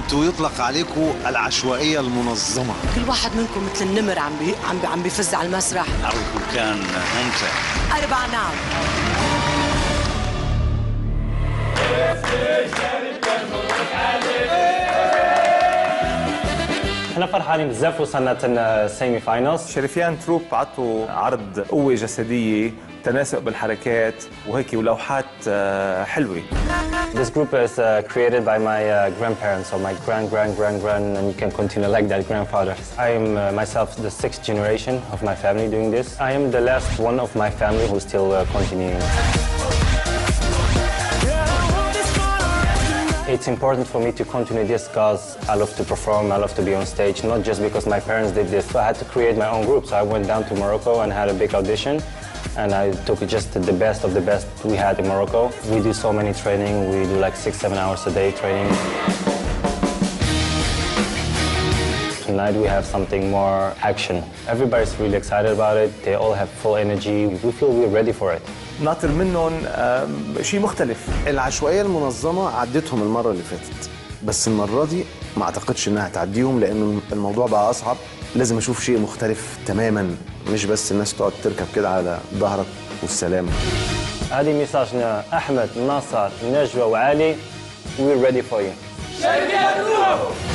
انتوا يطلق عليكم العشوائية المنظمة. كل واحد منكم مثل النمر عم بيفز على المسرح. أرجو كان ممتع. 4 نعم. احنا فرحانين بزاف وصلنا السيمي فاينلز. شريفيان تروب عطوا عرض قوة جسدية، تناسق بالحركات وهيك ولوحات حلوة. This group is created by my grandparents or my grand and you can continue like that grandfathers. I am myself the 6th generation of my family doing this. I am the last one of my family who's still continuing. It's important for me to continue this because I love to perform, I love to be on stage, not just because my parents did this. So I had to create my own group. So I went down to Morocco and had a big audition. And I took just the best of the best we had in Morocco. We do so many training. We do like 6-7 hours a day training. Tonight we have something more action. Everybody's really excited about it. They all have full energy. We feel we're ready for it. ناطر منهم شيء مختلف. العشوائية المنظمة عدتهم المرة اللي فاتت، بس المرة دي ما اعتقدش انها تعديهم لأن الموضوع بقى أصعب. لازم أشوف شيء مختلف تماماً، مش بس الناس تقعد تركب كده على ظهرك والسلام. هذه ميساجنا أحمد، ناصر، نجوى وعلي. We're ready for you.